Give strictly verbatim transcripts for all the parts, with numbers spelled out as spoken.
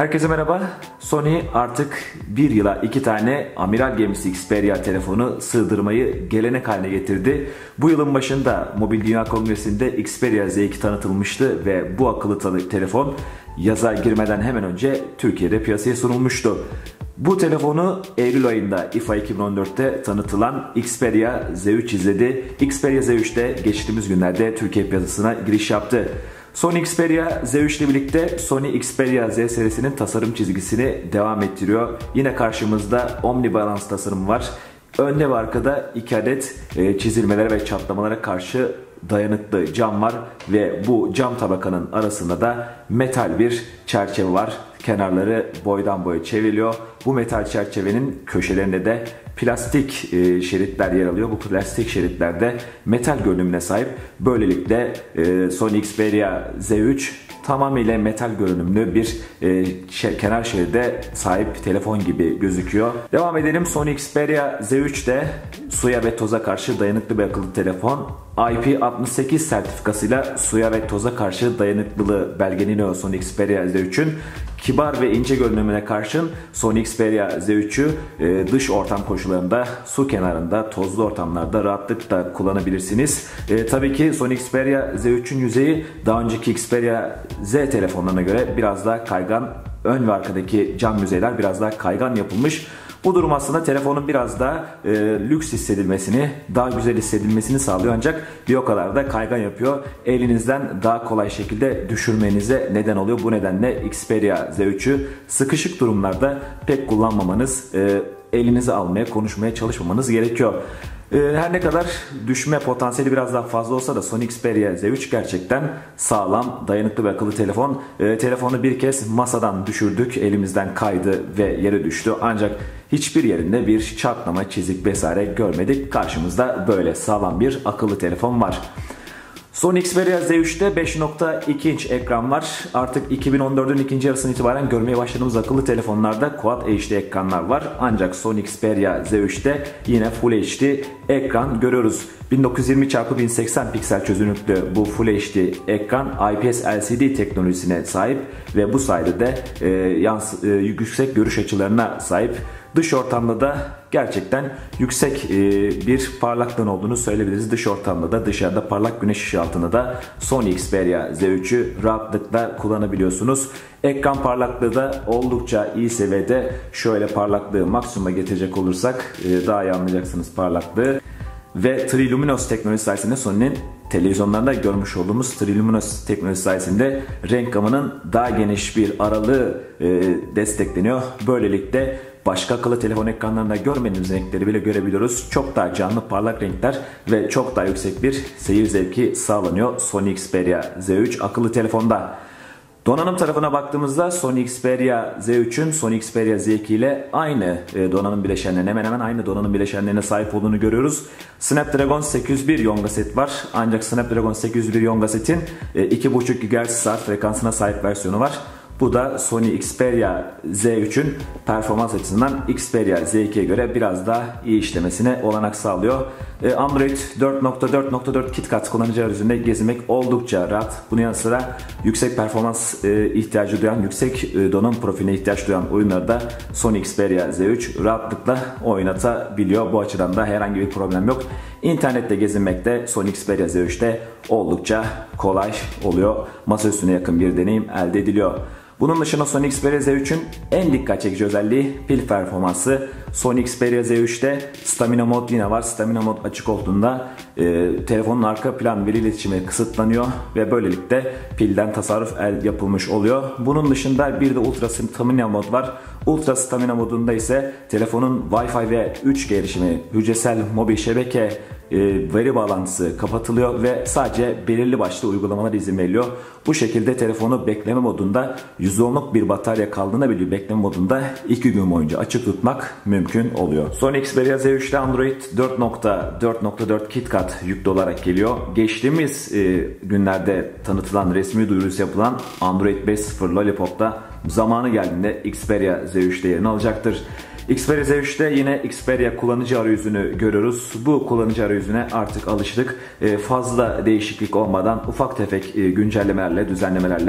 Herkese merhaba. Sony artık bir yıla iki tane amiral gemisi Xperia telefonu sığdırmayı gelenek haline getirdi. Bu yılın başında Mobil Dünya Kongresi'nde Xperia Z iki tanıtılmıştı ve bu akıllı telefon yaza girmeden hemen önce Türkiye'de piyasaya sunulmuştu. Bu telefonu Eylül ayında I F A iki bin on dört'te tanıtılan Xperia Z üç izledi. Xperia Z üç'te geçtiğimiz günlerde Türkiye piyasasına giriş yaptı. Sony Xperia Z üç ile birlikte Sony Xperia Z serisinin tasarım çizgisini devam ettiriyor. Yine karşımızda Omni Balance tasarımı var. Önde ve arkada iki adet çizilmelere ve çatlamalara karşı dayanıklı cam var ve bu cam tabakanın arasında da metal bir çerçeve var. Kenarları boydan boya çevriliyor. Bu metal çerçevenin köşelerinde de plastik şeritler yer alıyor. Bu plastik şeritlerde metal görünümüne sahip. Böylelikle Sony Xperia Z üç tamamıyla metal görünümlü bir şey, kenar şeride sahip telefon gibi gözüküyor. Devam edelim. Sony Xperia Z üç de suya ve toza karşı dayanıklı bir akıllı telefon. I P altmış sekiz sertifikasıyla suya ve toza karşı dayanıklılığı belgeleniyor Sony Xperia Z üçün. Kibar ve ince görünümüne karşın Sony Xperia Z üç'ü dış ortam koşullarında, su kenarında, tozlu ortamlarda rahatlıkla kullanabilirsiniz. E, tabii ki Sony Xperia Z üçün yüzeyi daha önceki Xperia Z telefonlarına göre biraz daha kaygan. Ön ve arkadaki cam yüzeyler biraz daha kaygan yapılmış. Bu durum aslında telefonun biraz daha e, lüks hissedilmesini, daha güzel hissedilmesini sağlıyor ancak bir o kadar da kaygan yapıyor. Elinizden daha kolay şekilde düşürmenize neden oluyor. Bu nedenle Xperia Z üç'ü sıkışık durumlarda pek kullanmamanız, e, elinize almaya, konuşmaya çalışmamanız gerekiyor. Her ne kadar düşme potansiyeli biraz daha fazla olsa da Sony Xperia Z üç gerçekten sağlam, dayanıklı bir akıllı telefon. E, telefonu bir kez masadan düşürdük, elimizden kaydı ve yere düştü. Ancak hiçbir yerinde bir çatlama, çizik vesaire görmedik. Karşımızda böyle sağlam bir akıllı telefon var. Sony Xperia Z üç'te beş nokta iki inç ekran var. Artık iki bin on dört'ün ikinci yarısından itibaren görmeye başladığımız akıllı telefonlarda Quad H D ekranlar var. Ancak Sony Xperia Z üç'te yine Full H D ekran görüyoruz. bin dokuz yüz yirmi çarpı bin seksen piksel çözünürlüklü bu Full H D ekran I P S L C D teknolojisine sahip ve bu sayede de e, yans, e, yüksek görüş açılarına sahip. Dış ortamda da gerçekten yüksek bir parlaklığın olduğunu söyleyebiliriz. Dış ortamda da, dışarıda parlak güneş ışığı altında da Sony Xperia Z üç'ü rahatlıkla kullanabiliyorsunuz. Ekran parlaklığı da oldukça iyi seviyede. Şöyle parlaklığı maksimuma getirecek olursak daha iyi anlayacaksınız parlaklığı. Ve Triluminos teknolojisi sayesinde Sony'nin televizyonlarda görmüş olduğumuz Triluminos teknolojisi sayesinde renk gamının daha geniş bir aralığı e, destekleniyor. Böylelikle başka akıllı telefon ekranlarında görmediğimiz renkleri bile görebiliyoruz. Çok daha canlı, parlak renkler ve çok daha yüksek bir seyir zevki sağlanıyor Sony Xperia Z üç akıllı telefonda. Donanım tarafına baktığımızda Sony Xperia Z üçün Sony Xperia Z iki ile aynı donanım bileşenlerine, hemen hemen aynı donanım bileşenlerine sahip olduğunu görüyoruz. Snapdragon sekiz yüz bir Yonga set var. Ancak Snapdragon sekiz yüz bir Yonga setin iki buçuk gigahertz saat frekansına sahip versiyonu var. Bu da Sony Xperia Z üçün performans açısından Xperia Z iki'ye göre biraz daha iyi işlemesine olanak sağlıyor. Android dört nokta dört nokta dört KitKat kullanıcı arayüzünde gezinmek oldukça rahat. Bunun yanı sıra yüksek performans ihtiyacı duyan, yüksek donanım profiline ihtiyaç duyan oyunları da Sony Xperia Z üç rahatlıkla oynatabiliyor. Bu açıdan da herhangi bir problem yok. İnternette gezinmekte Sony Xperia Z üç'te oldukça kolay oluyor. Masa üstüne yakın bir deneyim elde ediliyor. Bunun dışında Sony Xperia Z üçün en dikkat çekici özelliği pil performansı. Sony Xperia Z üç'te Stamina Mod yine var. Stamina Mod açık olduğunda e, telefonun arka plan veri iletişimi kısıtlanıyor ve böylelikle pilden tasarruf el yapılmış oluyor. Bunun dışında bir de Ultra Stamina Mod var. Ultra Stamina modunda ise telefonun Wi-Fi ve üç G erişimi, hücresel mobil şebeke e, veri bağlantısı kapatılıyor ve sadece belirli başlı uygulamalar izin veriliyor. Bu şekilde telefonu bekleme modunda yüz onluk bir batarya kaldığında bile bekleme modunda iki gün boyunca açık tutmak mümkün oluyor. Sony Xperia Z üç'te Android dört nokta dört nokta dört KitKat yüklü olarak geliyor. Geçtiğimiz e, günlerde tanıtılan, resmi duyurusu yapılan Android beş nokta sıfır Lollipop'ta zamanı geldiğinde Xperia Z üç'te yerini alacaktır. Xperia Z üç'te yine Xperia kullanıcı arayüzünü görüyoruz. Bu kullanıcı arayüzüne artık alıştık. Fazla değişiklik olmadan ufak tefek güncellemelerle, düzenlemelerle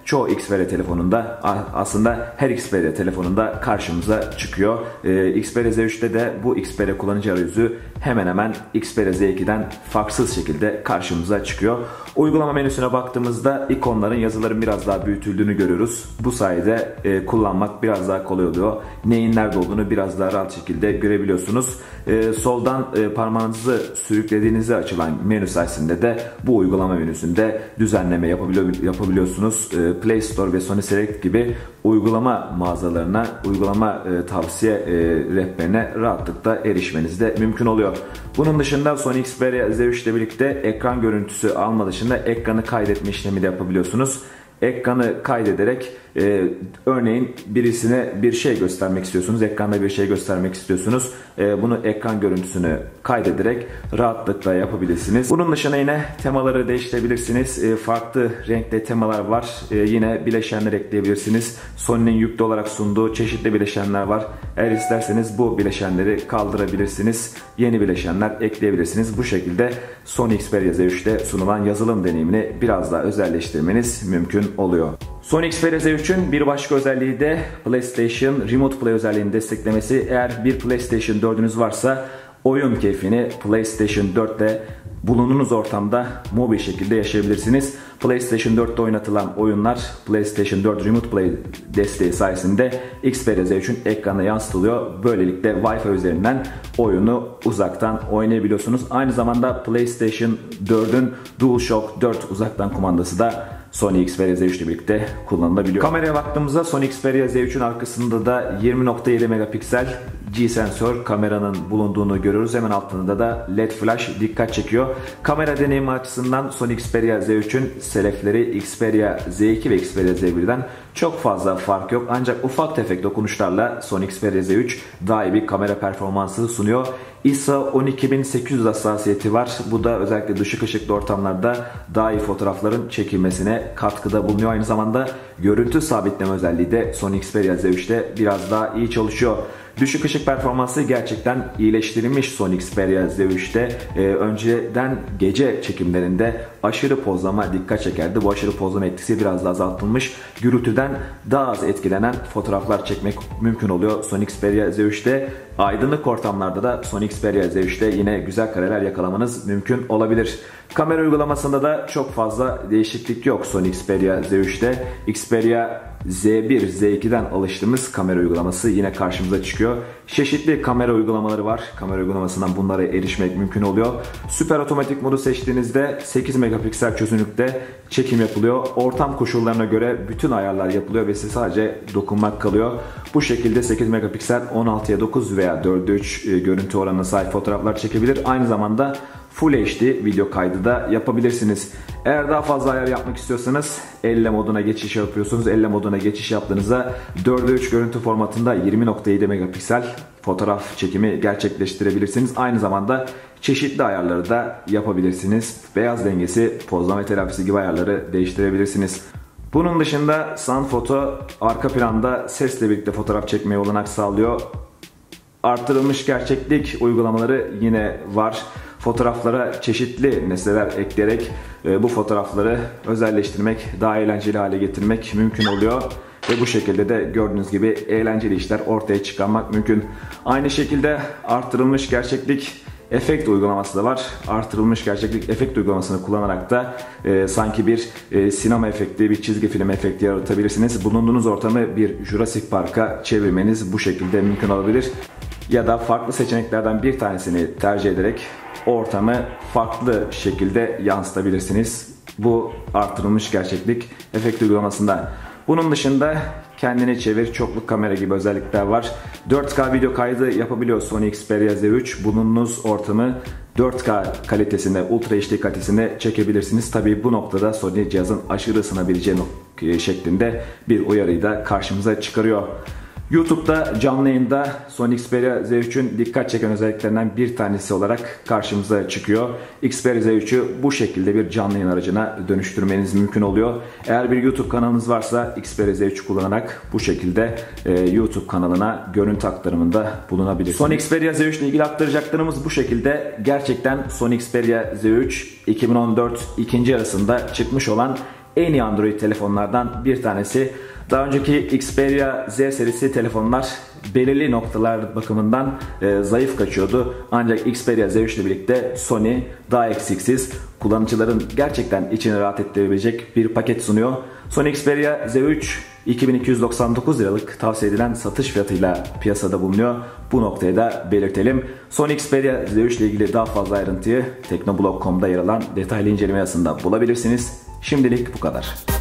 çoğu Xperia telefonunda, aslında her Xperia telefonunda karşımıza çıkıyor. Ee, Xperia Z üç'te de bu Xperia kullanıcı arayüzü hemen hemen Xperia Z iki'den farksız şekilde karşımıza çıkıyor. Uygulama menüsüne baktığımızda ikonların, yazıların biraz daha büyütüldüğünü görüyoruz. Bu sayede e, kullanmak biraz daha kolay oluyor. Neyin nerede olduğunu biraz daha rahat şekilde görebiliyorsunuz. E, soldan e, parmağınızı sürüklediğinizde açılan menü sayesinde de bu uygulama menüsünde düzenleme yapabiliyor, yapabiliyorsunuz. E, Play Store ve Sony Select gibi uygulama mağazalarına, uygulama e, tavsiye e, rehberine rahatlıkla erişmeniz de mümkün oluyor. Bunun dışında Sony Xperia Z üç ile birlikte ekran görüntüsü alma dışında ekranı kaydetme işlemi de yapabiliyorsunuz. Ekranı kaydederek e, örneğin birisine bir şey göstermek istiyorsunuz. Ekranda bir şey göstermek istiyorsunuz. E, bunu ekran görüntüsünü kaydederek rahatlıkla yapabilirsiniz. Bunun dışında yine temaları değiştirebilirsiniz. E, farklı renkte temalar var. E, yine bileşenler ekleyebilirsiniz. Sony'nin yüklü olarak sunduğu çeşitli bileşenler var. Eğer isterseniz bu bileşenleri kaldırabilirsiniz. Yeni bileşenler ekleyebilirsiniz. Bu şekilde Sony Xperia Z üç'te sunulan yazılım deneyimini biraz daha özelleştirmeniz mümkün oluyor. Sony Xperia Z üçün bir başka özelliği de PlayStation Remote Play özelliğini desteklemesi. Eğer bir PlayStation dördünüz varsa oyun keyfini PlayStation dörtte bulunduğunuz ortamda mobil şekilde yaşayabilirsiniz. PlayStation dörtte oynatılan oyunlar PlayStation dört Remote Play desteği sayesinde Xperia Z üçün ekranına yansıtılıyor. Böylelikle Wi-Fi üzerinden oyunu uzaktan oynayabiliyorsunuz. Aynı zamanda PlayStation dördün DualShock dört uzaktan kumandası da Sony Xperia Z üç ile birlikte kullanılabiliyor. Kameraya baktığımızda Sony Xperia Z üçün arkasında da yirmi nokta yedi megapiksel G sensör kameranın bulunduğunu görüyoruz. Hemen altında da L E D flash dikkat çekiyor. Kamera deneyimi açısından Sony Xperia Z üçün selefleri Xperia Z iki ve Xperia Z bir'den çok fazla fark yok. Ancak ufak tefek dokunuşlarla Sony Xperia Z üç daha iyi bir kamera performansı sunuyor. I S O on iki bin sekiz yüz hassasiyeti var. Bu da özellikle düşük ışıklı ortamlarda daha iyi fotoğrafların çekilmesine katkıda bulunuyor. Aynı zamanda görüntü sabitleme özelliği de Sony Xperia Z üç'te biraz daha iyi çalışıyor. Düşük ışık performansı gerçekten iyileştirilmiş Sony Xperia Z üç'te. Ee, önceden gece çekimlerinde aşırı pozlama dikkat çekerdi. Bu aşırı pozlama etkisi biraz daha azaltılmış. Gürültüden daha az etkilenen fotoğraflar çekmek mümkün oluyor Sony Xperia Z üç'te. Aydınlık ortamlarda da Sony Xperia Z üç'te yine güzel kareler yakalamanız mümkün olabilir. Kamera uygulamasında da çok fazla değişiklik yok Sony Xperia Z üç'te. Xperia Z bir, Z iki'den alıştığımız kamera uygulaması yine karşımıza çıkıyor. Çeşitli kamera uygulamaları var. Kamera uygulamasından bunlara erişmek mümkün oluyor. Süper otomatik modu seçtiğinizde sekiz megapiksel çözünürlükte çekim yapılıyor. Ortam koşullarına göre bütün ayarlar yapılıyor ve size sadece dokunmak kalıyor. Bu şekilde sekiz megapiksel on altıya dokuz veya dörde üç görüntü oranına sahip fotoğraflar çekebilir. Aynı zamanda Full H D video kaydı da yapabilirsiniz. Eğer daha fazla ayar yapmak istiyorsanız elle moduna geçiş yapıyorsunuz. Elle moduna geçiş yaptığınızda dörde üç görüntü formatında yirmi nokta yedi megapiksel fotoğraf çekimi gerçekleştirebilirsiniz. Aynı zamanda çeşitli ayarları da yapabilirsiniz. Beyaz dengesi, pozlama telafisi gibi ayarları değiştirebilirsiniz. Bunun dışında Sun Photo arka planda sesle birlikte fotoğraf çekmeye olanak sağlıyor. Artırılmış gerçeklik uygulamaları yine var. Fotoğraflara çeşitli nesneler ekleyerek e, bu fotoğrafları özelleştirmek, daha eğlenceli hale getirmek mümkün oluyor. Ve bu şekilde de gördüğünüz gibi eğlenceli işler ortaya çıkarmak mümkün. Aynı şekilde artırılmış gerçeklik efekt uygulaması da var. Artırılmış gerçeklik efekt uygulamasını kullanarak da e, sanki bir e, sinema efekti, bir çizgi film efekti yaratabilirsiniz. Bulunduğunuz ortamı bir Jurassic Park'a çevirmeniz bu şekilde mümkün olabilir. Ya da farklı seçeneklerden bir tanesini tercih ederek ortamı farklı şekilde yansıtabilirsiniz bu artırılmış gerçeklik efekt uygulamasında. Bunun dışında kendini çevir, çokluk kamera gibi özellikler var. dört K video kaydı yapabiliyor Sony Xperia Z üç. Bulunduğunuz ortamı dört K kalitesinde, Ultra H D kalitesinde çekebilirsiniz. Tabii bu noktada Sony cihazın aşırı ısınabileceği şeklinde bir uyarıyı da karşımıza çıkarıyor. YouTube'da canlı yayında Sony Xperia Z üçün dikkat çeken özelliklerinden bir tanesi olarak karşımıza çıkıyor. Xperia Z üçü bu şekilde bir canlı yayın aracına dönüştürmeniz mümkün oluyor. Eğer bir YouTube kanalınız varsa Xperia Z üç kullanarak bu şekilde e, YouTube kanalına görüntü aktarımında bulunabilirsiniz. Sony Xperia Z üç ile ilgili aktaracaklarımız bu şekilde. Gerçekten Sony Xperia Z üç iki bin on dört ikinci yarısında çıkmış olan en iyi Android telefonlardan bir tanesi. Daha önceki Xperia Z serisi telefonlar belirli noktalar bakımından e, zayıf kaçıyordu. Ancak Xperia Z üç ile birlikte Sony daha eksiksiz, kullanıcıların gerçekten içini rahat ettirebilecek bir paket sunuyor. Sony Xperia Z üç iki bin iki yüz doksan dokuz liralık tavsiye edilen satış fiyatıyla piyasada bulunuyor. Bu noktayı da belirtelim. Sony Xperia Z üç ile ilgili daha fazla ayrıntıyı teknoblog nokta com'da yer alan detaylı inceleme yazısında bulabilirsiniz. Şimdilik bu kadar.